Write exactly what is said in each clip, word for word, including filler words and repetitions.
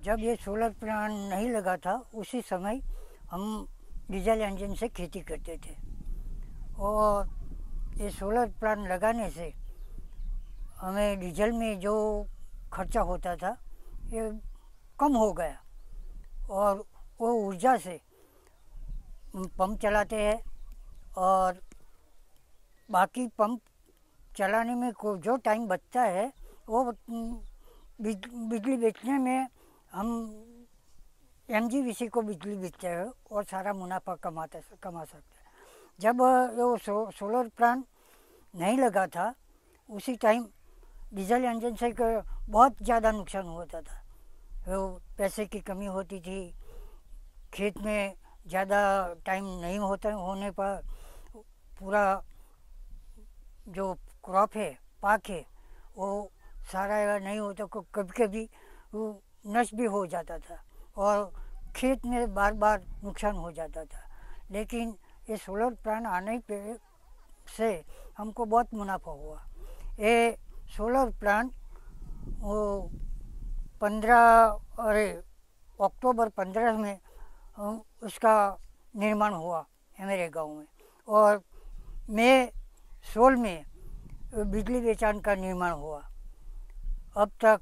जब ये solar plant नहीं लगा था उसी समय हम डीजल इंजन से खेती करते थे, और ये सोलर प्लांट लगाने से हमें डीजल में जो खर्चा होता था ये कम हो गया, और वो ऊर्जा से पंप चलाते हैं, और बाकी पंप चलाने में को जो टाइम बचता है वो बिजली बेचने में हम एम जी वी सी को बिजली बेचते हैं और सारा मुनाफा कमाते कमा सकते हैं। जब वो सो, सोलर प्लांट नहीं लगा था उसी टाइम डीजल इंजन से बहुत ज़्यादा नुकसान होता था। वो पैसे की कमी होती थी, खेत में ज़्यादा टाइम नहीं होता होने पर पूरा जो क्रॉप है, पाक है, वो सारा नहीं होता, कभी कभी वो नष्ट भी हो जाता था और खेत में बार बार नुकसान हो जाता था। लेकिन ये सोलर प्लांट आने पे से हमको बहुत मुनाफा हुआ। ये सोलर प्लांट वो पंद्रह अरे अक्टूबर पंद्रह में उसका निर्माण हुआ है मेरे गांव में, और मई सोलह में बिजली बेचान का निर्माण हुआ। अब तक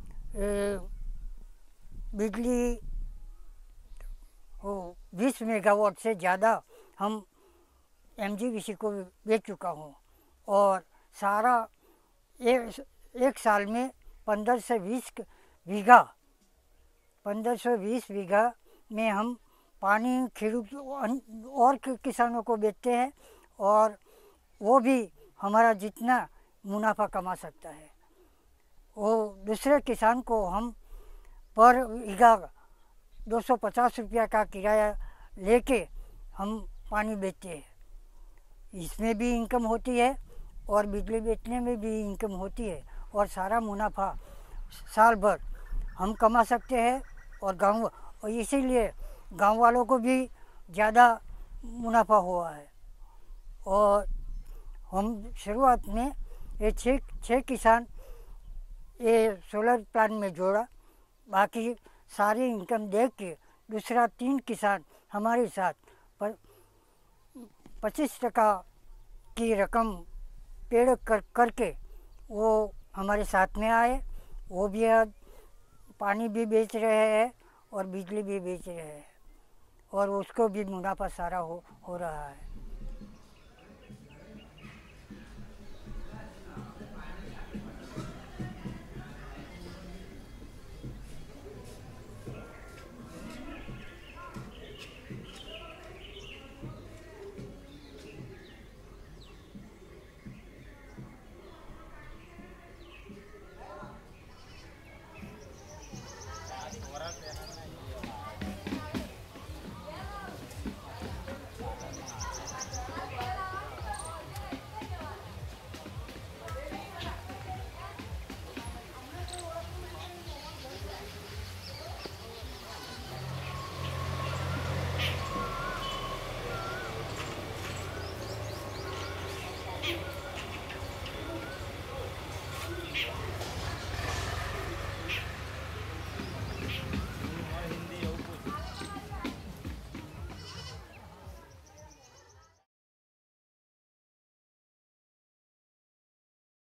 बिजली बीस मेगावाट से ज़्यादा हम एम जी वी सी को बेच चुका हूँ, और सारा एक, एक साल में पंद्रह से बीस बीघा पंद्रह सौ बीस बीघा में हम पानी खेड़ू और किसानों को बेचते हैं, और वो भी हमारा जितना मुनाफा कमा सकता है वो दूसरे किसान को हम पर बीघा दो सौ पचास रुपया का किराया लेके हम पानी बेचते हैं। इसमें भी इनकम होती है और बिजली बेचने में भी इनकम होती है, और सारा मुनाफा साल भर हम कमा सकते हैं। और गांव और इसीलिए गांव वालों को भी ज़्यादा मुनाफा हुआ है। और हम शुरुआत में ये छः छः किसान ये सोलर प्लांट में जोड़ा, बाकी सारी इनकम देख के दूसरा तीन किसान हमारे साथ पर पच्चीस टका की रकम पेड़ कर करके वो हमारे साथ में आए। वो भी अब पानी भी बेच रहे हैं और बिजली भी बेच रहे हैं, और उसको भी मुनाफा सारा हो हो रहा है।